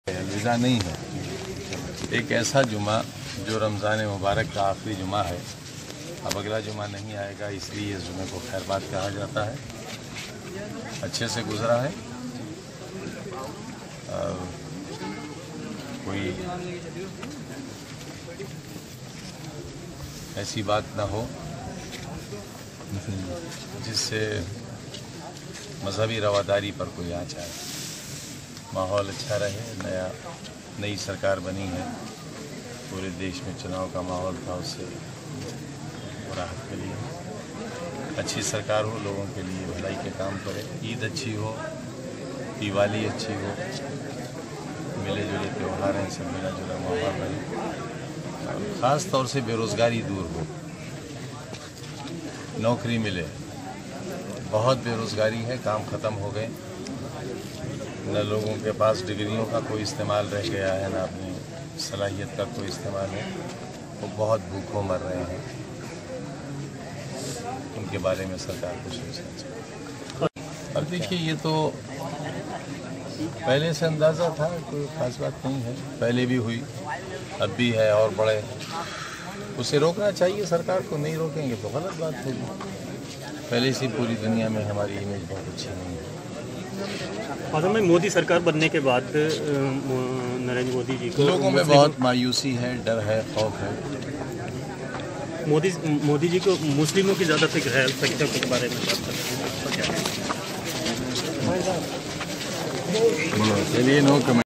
अलविदा नहीं है। एक ऐसा जुमा जो रमज़ान मुबारक का आखिरी जुमा है, अब अगला जुमा नहीं आएगा, इसलिए इस जुमे को खैरबाद कहा जाता है। अच्छे से गुजरा है, कोई ऐसी बात ना हो जिससे मजहबी रवादारी पर कोई आँच आए। माहौल अच्छा रहे, नई सरकार बनी है, पूरे देश में चुनाव का माहौल था, उससे राहत के लिए अच्छी सरकार हो, लोगों के लिए भलाई के काम करे, ईद अच्छी हो, दिवाली अच्छी हो, मिले जुले त्यौहार हैं, सब मिला जुला माहौल रहे, ख़ास तौर से बेरोज़गारी दूर हो, नौकरी मिले। बहुत बेरोज़गारी है, काम ख़त्म हो गए, न लोगों के पास डिग्रियों का कोई इस्तेमाल रह गया है, न अपनी सलाहियत का कोई इस्तेमाल है, वो बहुत भूखों मर रहे हैं। उनके बारे में सरकार को सोचना चाहिए। अब देखिए, ये तो पहले से अंदाज़ा था, कोई ख़ास बात नहीं है, पहले भी हुई, अब भी है और बढ़े। उसे रोकना चाहिए सरकार को, नहीं रोकेंगे तो गलत बात होगी। पहले से पूरी दुनिया में हमारी इमेज बहुत अच्छी नहीं है। असम में मोदी सरकार बनने के बाद नरेंद्र मोदी जी को लोगों में बहुत मायूसी है, डर है, खौफ है। मोदी जी को मुस्लिमों की ज़्यादा फिक्र है, अल्पसंख्यकों के बारे में बात करते हैं। चलिए, नो कमेंट।